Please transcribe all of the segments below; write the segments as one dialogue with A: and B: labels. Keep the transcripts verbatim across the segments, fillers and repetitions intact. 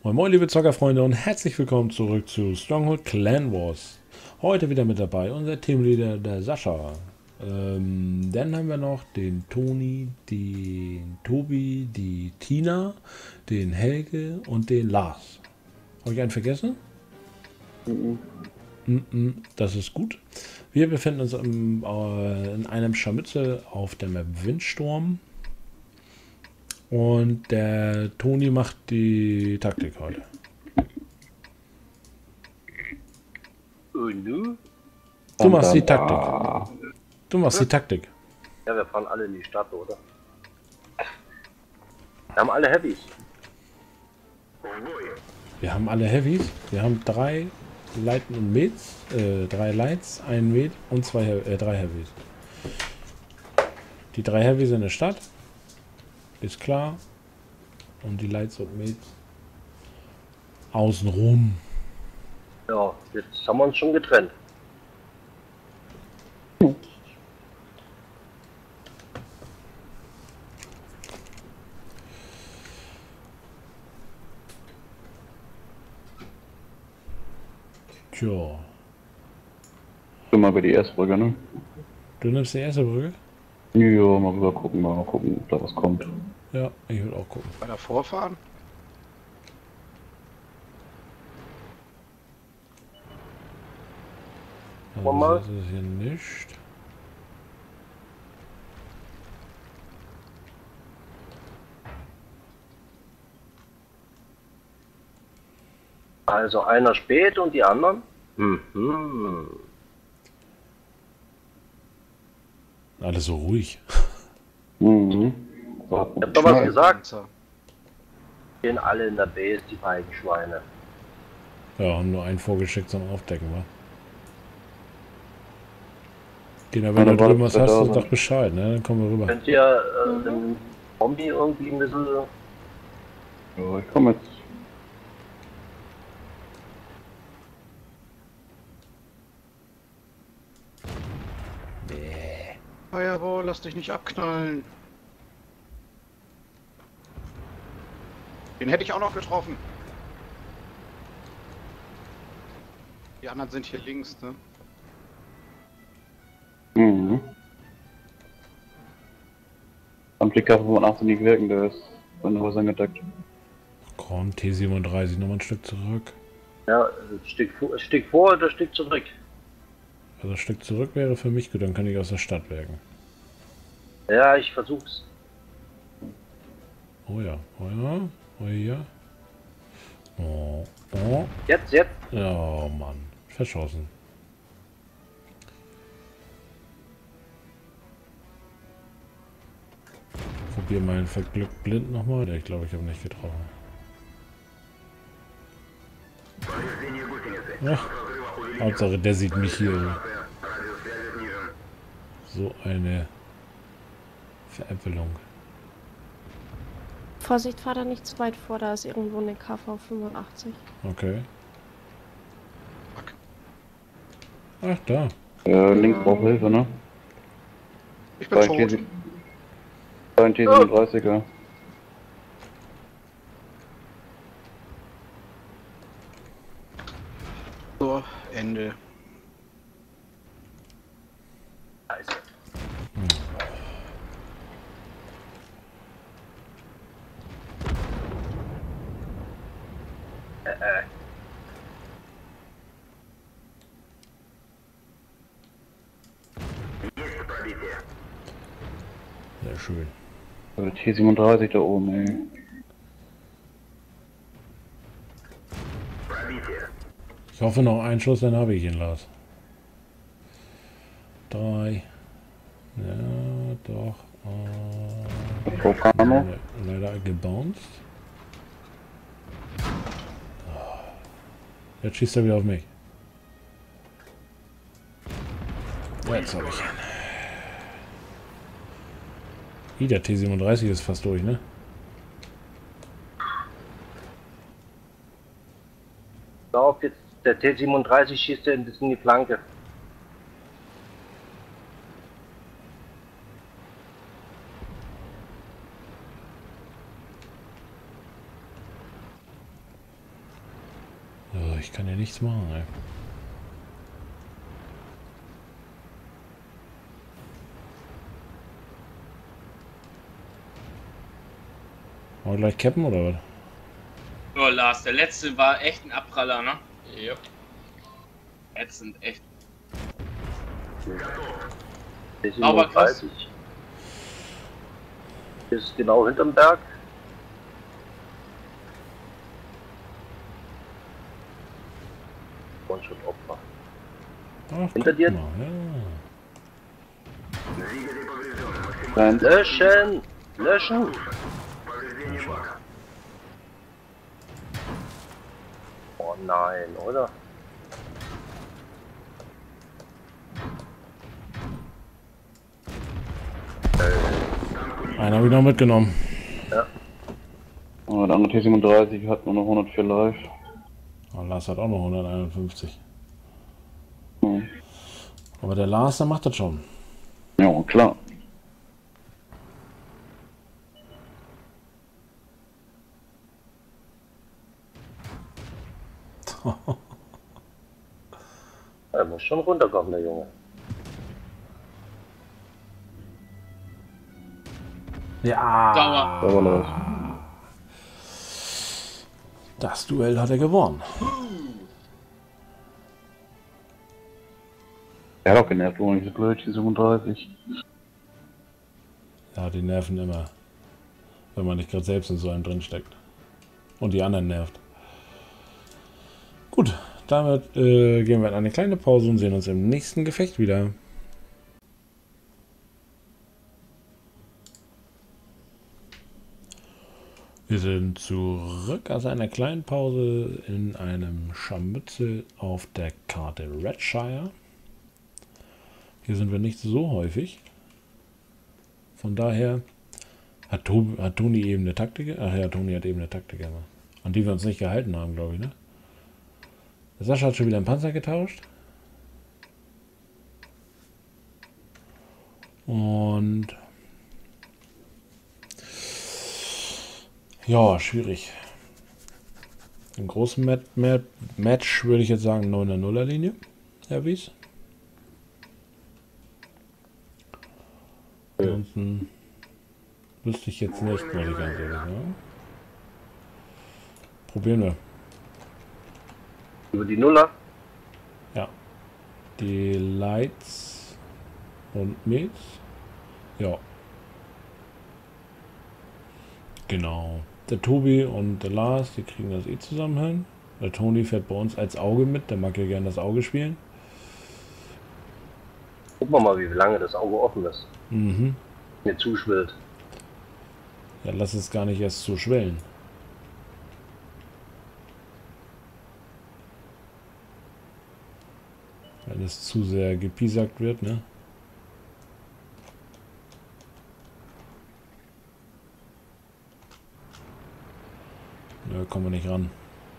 A: Moin Moin liebe Zockerfreunde und herzlich willkommen zurück zu Stronghold Clan Wars. Heute wieder mit dabei unser Teamleader, der Sascha. Ähm, dann haben wir noch den Toni, den Tobi, die Tina, den Helge und den Lars. Habe ich einen vergessen?
B: Mhm.
A: Mm -mm, das ist gut. Wir befinden uns im, äh, in einem Scharmützel auf der Map Windsturm. Und der Toni macht die Taktik heute.
C: Und du?
A: Du machst die
B: Dann,
A: Taktik.
B: ah,
A: Du machst die Taktik.
C: Ja, wir fahren alle in die Stadt, oder? Wir haben alle Heavys.
A: Wir haben alle Heavys. Wir haben drei Lighten und Meds, äh, drei Lights, ein Med und zwei, äh, drei Heavys. Die drei Heavys in der Stadt. Ist klar. Und die Lights und Meds außenrum.
C: Ja, jetzt haben wir uns schon getrennt.
A: Tja.
B: du mal über die erste Brücke, ne?
A: Du nimmst die erste Brücke?
B: Ja, mal rüber gucken, mal gucken, ob da was kommt.
A: Ja, ich will auch gucken.
D: Bei der Vorfahren?
A: Also
C: mal.
A: das ist hier nicht.
C: Also einer spät und die anderen? Mhm.
A: Alles so ruhig.
B: Mhm.
C: Ich hab doch was
B: Schnell.
C: gesagt.
D: So.
C: Stehen alle in der Base, die beiden Schweine.
A: Ja, haben nur einen vorgeschickt zum Aufdecken, wa? Genau, wenn
B: Ja,
A: du
B: dann
A: drüben
B: war
A: was
B: das
A: hast,
B: da,
A: sag
B: ne?
A: doch Bescheid, ne? Dann kommen wir rüber.
C: Könnt ihr äh, den Zombie irgendwie ein bisschen...
B: Ja, ich komme jetzt.
D: Firewall, lass dich nicht abknallen. Den hätte ich auch noch getroffen. Die anderen sind hier links, ne?
B: Mhm. Am Blick auf fünfundachtzig nicht wirken, der ist von der Häusern gedeckt.
A: Komm, T siebenunddreißig, nochmal ein Stück zurück.
C: Ja, ein Stück, vor- ein Stück vor oder ein Stück zurück.
A: Also ein Stück zurück wäre für mich gut, dann kann ich aus der Stadt werken.
C: Ja, ich versuch's.
A: Oh ja, oh ja, oh ja. Oh, oh.
C: Jetzt, jetzt.
A: Oh Mann, verschossen. Probier meinen verglückt blind nochmal. Ja, ich glaube, ich habe nicht getroffen. Ach, Hauptsache, der sieht mich hier. So eine Veräppelung.
E: Vorsicht, fahr da nicht zu weit vor, da ist irgendwo eine K V fünfundachtzig.
A: Okay. Ach, da.
B: Äh, links braucht Hilfe, ne?
D: Ich bin tot.
B: Ein T siebenunddreißiger.
D: So, Ende.
C: Scheiße. Äh, äh.
A: Sehr schön.
B: Äh, T siebenunddreißig da oben, ey.
A: Ich hoffe noch einen Schuss, dann habe ich ihn, Lars. Drei. Ja, doch. Äh,
B: Vulkano.
A: leider gebounced. Jetzt schießt er wieder auf mich. Ja, jetzt habe ich ihn. Hi, der T siebenunddreißig ist fast durch, ne?
C: Lauf jetzt, der T siebenunddreißig schießt ja in die Flanke.
A: ich kann ja nichts machen, ey. Wollen wir gleich cappen oder was?
F: Oh, Lars, der letzte war echt ein Abpraller, ne? Yep. Jetzt sind echt. Aber krass.
C: Ist genau hinterm Berg. Und schon Opfer.
A: Ach,
C: Hinter dir?
A: Mal, ja.
B: Nein.
C: Löschen! Löschen! Oh nein, oder?
A: Einen habe ich noch mitgenommen.
C: Ja.
B: Oh, der andere T siebenunddreißig hat nur noch hundertvier live.
A: Oh, Lars hat auch noch hunderteinundfünfzig.
B: Hm.
A: Aber der Lars, der macht das schon.
B: Ja, klar.
C: Er muss schon runterkommen, der Junge.
A: Ja.
F: Dauer.
B: Aber los.
A: Das Duell hat er gewonnen.
B: Er hat auch genervt, wo nicht so blöd, die siebenunddreißig.
A: Ja, die nerven immer. Wenn man nicht gerade selbst in so einem drin steckt. Und die anderen nervt. Gut, damit äh, gehen wir in eine kleine Pause und sehen uns im nächsten Gefecht wieder. Wir sind zurück aus einer kleinen Pause in einem Scharmützel auf der Karte Redshire. Hier sind wir nicht so häufig. Von daher hat, Tobi, hat Toni eben eine Taktik. Ach ja, Toni hat eben eine Taktik gemacht. An die wir uns nicht gehalten haben, glaube ich, ne? Der Sascha hat schon wieder einen Panzer getauscht. Und ja, schwierig. Im großen Mat Mat Match würde ich jetzt sagen neun null er Linie. Herr Wies. Ansonsten wüsste ich jetzt nicht, muss ich ganz ehrlich sagen. Probieren wir.
C: Über die Nuller.
A: Ja. Die Lights und Mates. Ja. Genau. Der Tobi und der Lars, die kriegen das eh zusammen hin. Der Toni fährt bei uns als Auge mit, der mag ja gerne das Auge spielen.
C: Gucken wir mal, wie lange das Auge offen ist.
A: Mhm.
C: Mir zuschwillt.
A: Ja, lass es gar nicht erst so schwellen. Wenn es zu sehr gepiesackt wird, ne? Ja, kommen wir nicht ran.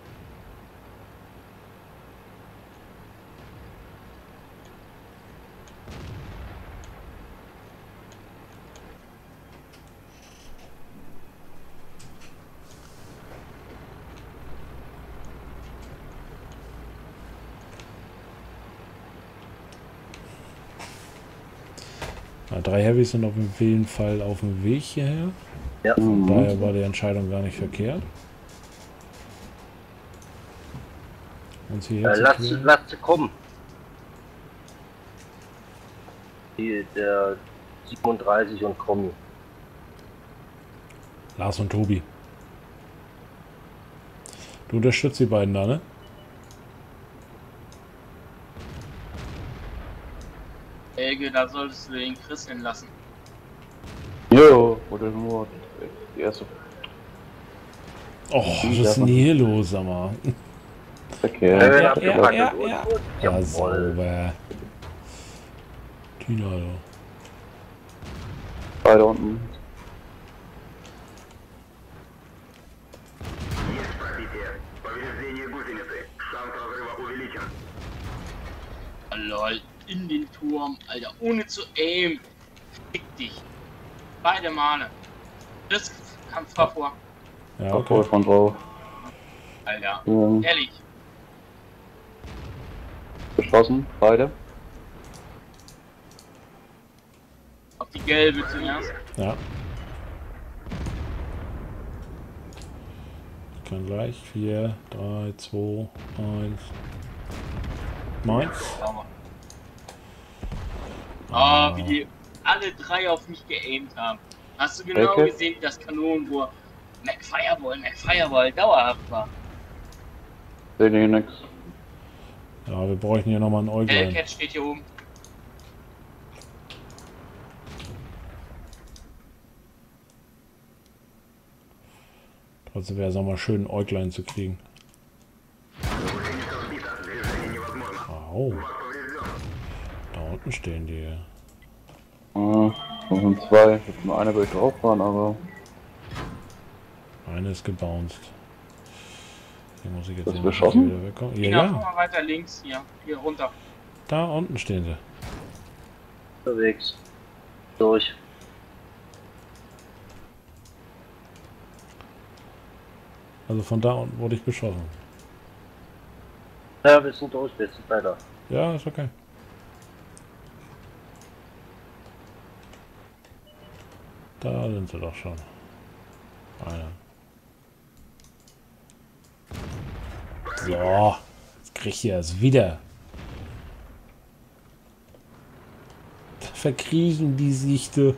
A: Ja, drei Heavys sind auf jeden Fall auf dem Weg hierher.
C: Ja.
A: Von daher war die Entscheidung gar nicht verkehrt. Uns hierher
C: Äh,
A: zu
C: lass,
A: quälen.
C: lass sie kommen. Die, der siebenunddreißig und Kommi.
A: Lars und Tobi. Du unterstützt die beiden da, ne?
F: Helge, da solltest du den Chris hinlassen.
B: Jo, oder nur die erste
A: Oh, was ist denn hier los, sag mal?
B: Verkehr.
C: Äh,
A: ja,
C: abgefackelt.
A: ja, ja,
C: Und
A: ja.
C: gut.
A: Ja,
C: Jawohl.
A: sauber. Tina, du.
B: Beide unten.
F: Oh, lol, in den Turm, Alter, ohne zu aim. Fick dich. Beide Male. Das Kampf war vor.
A: Ja,
B: Okay.
A: okay.
B: Von drauf.
F: Alter,
B: Ja.
F: ehrlich.
B: beschossen, beide.
F: Auf die gelbe zuerst.
A: Ja. Ich kann gleich. vier, drei, zwei, eins. Meins.
F: Sauber. Ah, wie die alle drei auf mich geaimt haben. Hast du genau
B: Okay.
F: gesehen, wie das Kanonenrohr Mac Fireball, Mac Fireball dauerhaft war?
B: Sehe hier nix.
A: Ja, wir bräuchten hier nochmal ein Äuglein.
F: Hellcat steht hier oben.
A: Trotzdem wäre es auch mal schön, ein Äuglein zu kriegen. Au. Da unten stehen die.
B: Ah, das sind zwei. Jetzt nur eine, würde ich drauf fahren, aber
A: Eine ist gebounced. Hier muss ich jetzt
B: Hast du
A: noch
B: beschossen?
A: wieder wegkommen. Ja,
F: Tina,
A: ja.
F: komm mal weiter links, hier, hier runter.
A: Da unten stehen sie.
C: Unterwegs. Durch.
A: Also von da unten wurde ich beschossen.
C: Ja, wir sind durch, wir sind weiter.
A: Ja, ist okay. Da sind sie doch schon. Einer. So, jetzt krieg ich es wieder. Da verkriechen die sich. Du.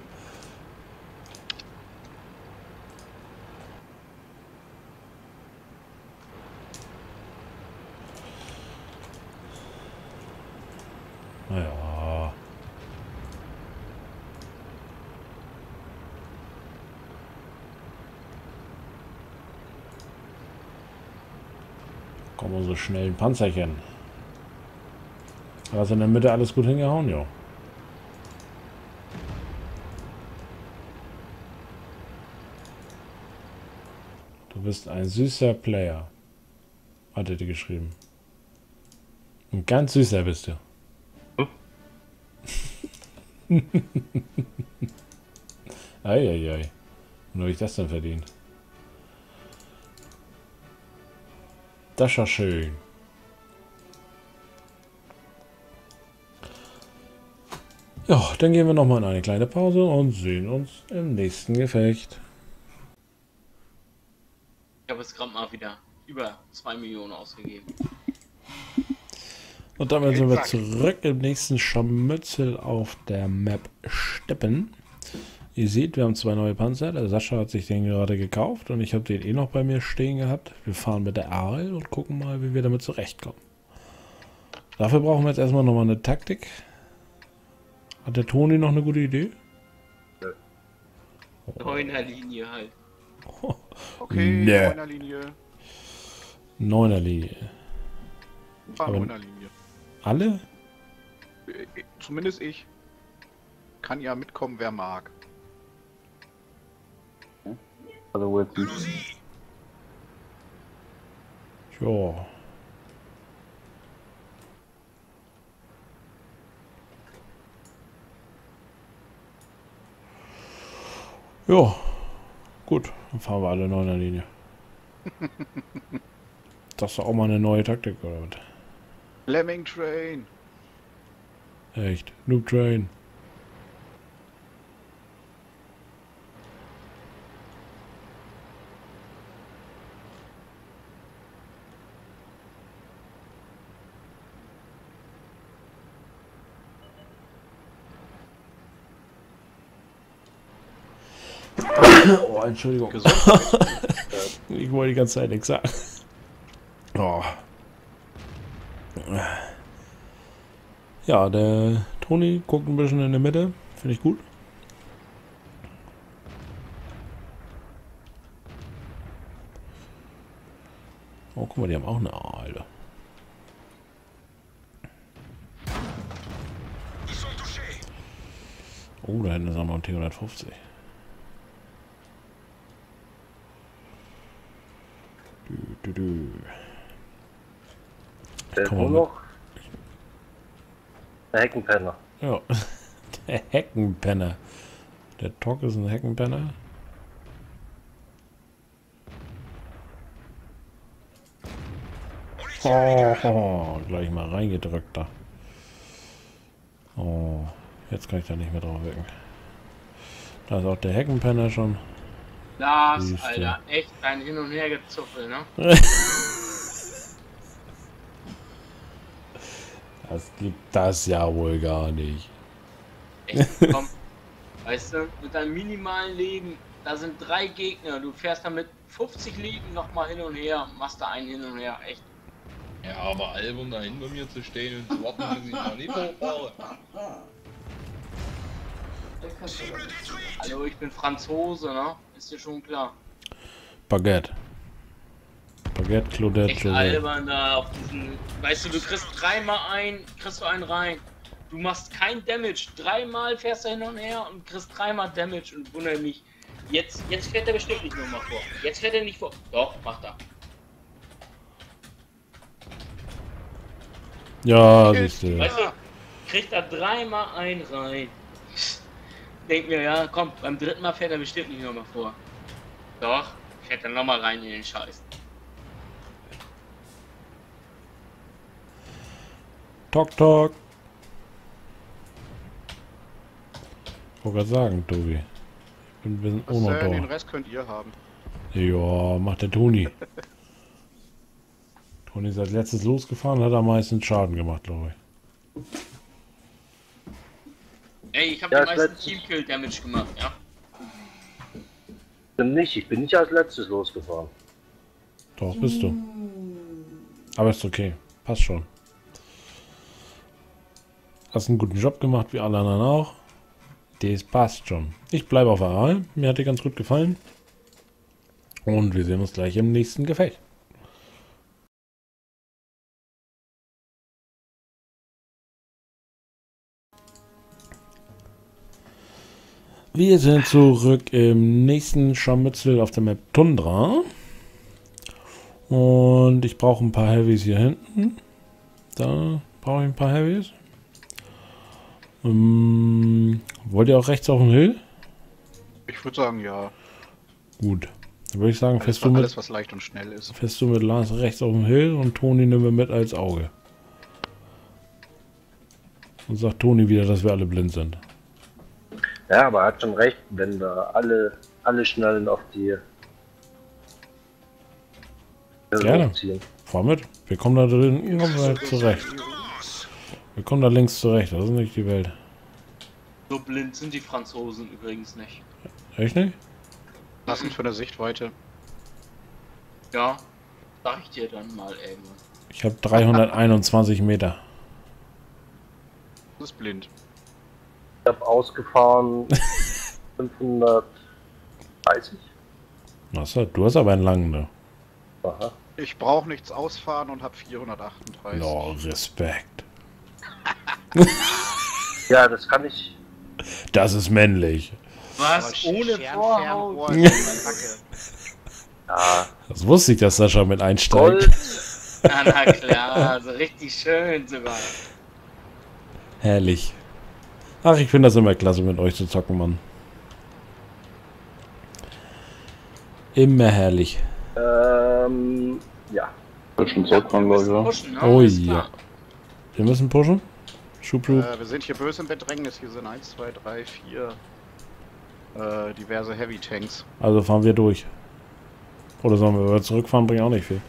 A: Naja. Kommen unsere schnellen Panzerchen. Da ist in der Mitte alles gut hingehauen, ja. Du bist ein süßer Player. Hat er dir geschrieben. Ein ganz süßer bist du. Eieiei. Wo habe ich das denn verdient? Das ist ja schön. Ja, dann gehen wir noch mal in eine kleine Pause und sehen uns im nächsten Gefecht.
F: Ich habe jetzt gerade mal wieder über zwei Millionen ausgegeben.
A: Und damit sind wir zurück im nächsten Scharmützel auf der Map Steppen. Ihr seht, wir haben zwei neue Panzer. Der Sascha hat sich den gerade gekauft und ich habe den eh noch bei mir stehen gehabt. Wir fahren mit der A L und gucken mal, wie wir damit zurechtkommen. Dafür brauchen wir jetzt erstmal nochmal eine Taktik. Hat der Toni noch eine gute Idee?
F: Neuner Linie halt.
D: Okay,
A: Nee.
D: neuner Linie.
A: Neuner Linie.
D: Fahr
A: Aber-
D: neuner Linie.
A: Alle?
D: Äh, Zumindest ich. Kann ja mitkommen, wer mag.
B: also Wilson.
A: Ja. Ja. Gut, dann fahren wir alle neuner Linie. Das ist doch auch mal eine neue Taktik, oder was?
D: Lemming Train.
A: Echt. Noob Train. Oh, Entschuldigung. Ich wollte die ganze Zeit nichts sagen. Oh. Ja, der Toni guckt ein bisschen in der Mitte. Finde ich gut. Oh, guck mal, die haben auch eine A, Alter. Oh, da hinten ist auch noch ein T hundertfünfzig. Du, du, du.
C: Der ist
A: Komm
C: nur
A: mal
C: noch der Heckenpenner.
A: Ja, der Heckenpenner. Der Tok ist ein Heckenpenner. Oh, oh, gleich mal reingedrückt da. Oh, jetzt kann ich da nicht mehr drauf wirken. Da ist auch der Heckenpenner schon.
F: Lars,
A: Siehste.
F: Alter, echt ein Hin- und Hergezuffel, ne?
A: Das gibt das ja wohl gar nicht.
F: Echt, komm. Weißt du, mit deinem minimalen Leben, da sind drei Gegner, du fährst da mit fünfzig Leben nochmal hin und her, machst da einen hin und her, echt.
G: Ja, aber albern da hinter mir zu stehen und zu warten, bis ich mal nicht hochfahre.
F: Hallo, ich bin Franzose, ne? Ist dir schon klar.
A: Baguette. Baguette, Claudette,
F: Echt
A: Claudette.
F: albern da auf diesen. Weißt du, du kriegst dreimal ein, kriegst du einen rein. Du machst kein Damage. Dreimal fährst du hin und her und kriegst dreimal Damage und wundere mich. Jetzt, jetzt fährt er bestimmt nicht nochmal vor. Jetzt fährt er nicht vor. Doch, macht er.
A: Ja, siehst du.
F: Weißt du, kriegt er dreimal einen rein. Denk mir, ja, komm, beim dritten Mal fährt er bestimmt nicht nochmal vor. Doch, fährt er nochmal rein in den Scheiß.
A: Tok, tok. Ich wollte gerade sagen, Tobi. Ich bin, bin
D: Was,
A: auch noch
D: äh, den
A: da.
D: Rest könnt ihr haben.
A: Ja, macht der Toni. Toni ist als letztes losgefahren, hat am meisten Schaden gemacht, glaube ich.
F: Ey, ich hab
C: Ja,
F: den meisten
C: letztes-
F: Teamkill-Damage gemacht, ja.
C: Stimmt nicht, ich bin nicht als letztes losgefahren.
A: Doch, bist du. Aber ist okay. Passt schon. Hast einen guten Job gemacht, wie alle anderen auch. Das passt schon. Ich bleibe auf Aral. Mir hat die ganz gut gefallen. Und wir sehen uns gleich im nächsten Gefecht. Wir sind zurück im nächsten Scharmützel auf der Map Tundra. Und ich brauche ein paar Heavys hier hinten. Da brauche ich ein paar Heavys. Ähm, wollt ihr auch rechts auf dem Hill?
D: Ich würde sagen, ja.
A: Gut. Dann würde ich sagen,
D: Alles,
A: fährst du,
D: alles,
A: mit,
D: was leicht und schnell ist.
A: fährst du mit Lars rechts auf dem Hill und Toni nehmen wir mit als Auge. Und sagt Toni wieder, dass wir alle blind sind.
C: Ja, aber er hat schon recht, wenn wir alle, alle Schnellen auf die
A: Gerne.
C: ziehen.
A: Fahr mit. Wir kommen da drin kommen wir zurecht. Wir kommen da links zurecht. Das ist nicht die Welt.
F: So blind sind die Franzosen übrigens nicht.
A: Echt nicht?
D: Passend für eine Sichtweite.
F: Ja, sag ich dir dann mal irgendwann.
A: Ich habe dreihunderteinundzwanzig Meter.
D: Das ist blind.
C: Ich habe ausgefahren fünfhundertdreißig.
A: Achso, du hast aber einen langen, ne?
C: Aha.
D: Ich brauche nichts ausfahren und habe vierhundertachtunddreißig.
A: No, Respekt.
C: Ja, das kann ich.
A: Das ist männlich.
F: Was? Ohne Vorhaut?
D: Vorhaut?
C: Ja,
A: Das wusste ich, dass Sascha mit einsteigt.
C: Gold.
F: Ja, na klar, so richtig schön sogar.
A: Herrlich. Ach, ich finde das immer klasse, mit euch zu zocken, Mann. Immer herrlich.
C: Ähm, ja.
B: Wird schon zurückfahren, glaube ich, oder?
F: Pushen, ne?
A: Oh
F: Ist
A: ja.
F: klar.
A: Wir müssen pushen. Schubproof.
D: Äh, wir sind hier böse im Bedrängnis. Hier sind eins, zwei, drei, vier äh, diverse Heavy Tanks.
A: Also fahren wir durch. Oder sollen wir wieder zurückfahren, bringt auch nicht viel.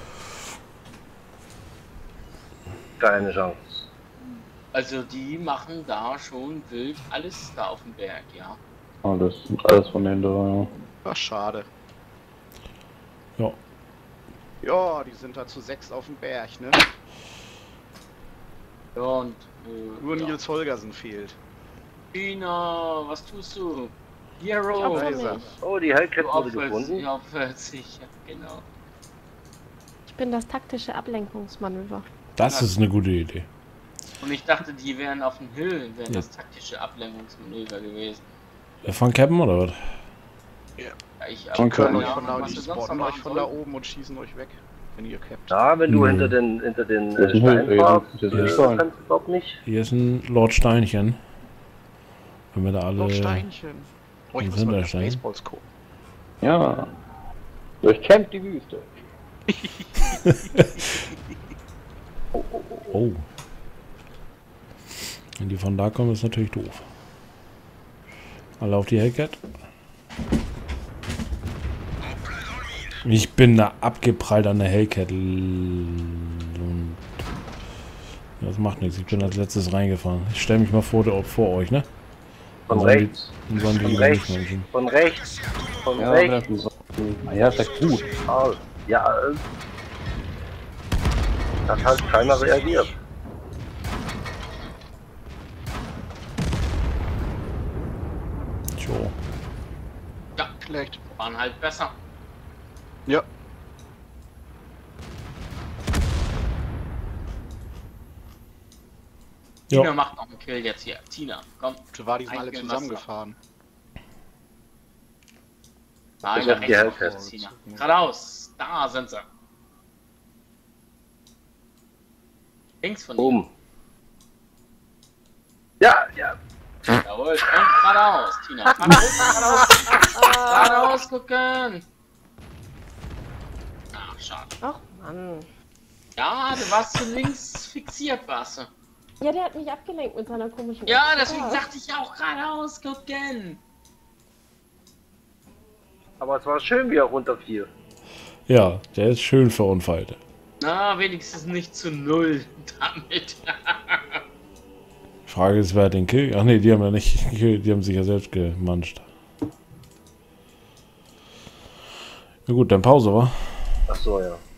C: Keine Chance.
F: Also die machen da schon wild alles da auf dem Berg, ja.
B: Alles, alles von denen da, ja.
D: Ach, schade.
A: Ja.
D: Ja, die sind da zu sechs auf dem Berg, ne?
F: Ja und äh,
D: Nur
F: ja.
D: Nils Holgersen fehlt.
F: Tina, was tust du?
E: Ich
F: Hero!
E: opfer
D: Da ist er.
E: mich.
C: Oh, die Hellcat
F: Du
C: wurde
F: opferst,
C: gefunden.
F: ja, opferst dich, ja, genau.
E: Ich bin das taktische Ablenkungsmanöver.
A: Das ist eine gute Idee.
F: Und ich dachte, die wären auf dem Hill, wären
A: Ja.
F: das taktische Ablenkungsmanöver gewesen.
A: Äh, Von Captain oder was?
F: Ja, ich
B: Von
D: Die können
B: Ja,
D: euch von da,
F: was
D: die
F: sie sonst
D: spotten
F: noch
D: euch
F: machen
D: von da
F: sollen.
D: oben und schießen euch weg, wenn ihr capt.
C: Ja, wenn du
A: Hm.
C: hinter den, hinter den
B: Das ist
C: äh,
B: ein Hill,
C: Stein
B: ey,
C: fahrst,
B: das ist
C: äh,
B: ein Stein.
C: kannst du überhaupt nicht.
A: Hier ist ein Lord Steinchen. Wenn wir da alle...
D: Oh, Steinchen. Oh, ich
A: und
D: muss mal
A: Hinterstein.
D: Baseballs gucken.
B: Ja. Durchkämmt die Wüste.
A: Oh. Wenn die von da kommen, ist natürlich doof. Alle auf die Hellcat. Ich bin da abgeprallt an der Hellcat. Und das macht nichts. Ich bin als letztes reingefahren. Ich stelle mich mal vor, der, vor euch, ne?
C: Von
A: Und sollen
C: rechts.
A: Die, und sollen die
C: Von
A: lieber
C: rechts.
A: nicht menschen.
C: Von rechts. Von
B: Ja,
C: rechts.
B: das ist ah, ja, ist ja gut.
C: Ah, ja, äh, hat halt keiner reagiert.
A: Tjo.
F: Ja,
D: Schlecht.
F: waren halt besser.
D: Ja.
F: Tina
A: Ja.
F: macht noch einen Kill jetzt hier. Tina, komm.
D: Du war die sind
F: Ein
D: alle
F: Kill
D: zusammengefahren.
F: Nein,
C: Ich
F: da
C: hab die
F: rechts
C: Hellcat.
F: noch Tina. Geradeaus. Da sind sie. Links von dir.
C: Boom. Ja, ja.
F: Jawohl. Und geradeaus, Tina. Fahr hoch, geradeaus. Geradeaus gucken. Ach, schade.
E: Ach Mann.
F: Ja, du warst zu links fixiert, warst du.
E: Ja, der hat mich abgelenkt mit seiner komischen...
F: Ja, deswegen
E: Ah.
F: sagte ich ja auch geradeaus gucken.
C: Aber es war schön, wie er runterfiel.
A: Ja, der ist schön verunfallt.
F: Na, wenigstens nicht zu null damit.
A: Frage ist, wer hat den Kill? Ach nee, die haben ja nicht gekillt, die haben sich ja selbst gemanscht. Na gut, dann Pause, wa?
C: Ach so, ja.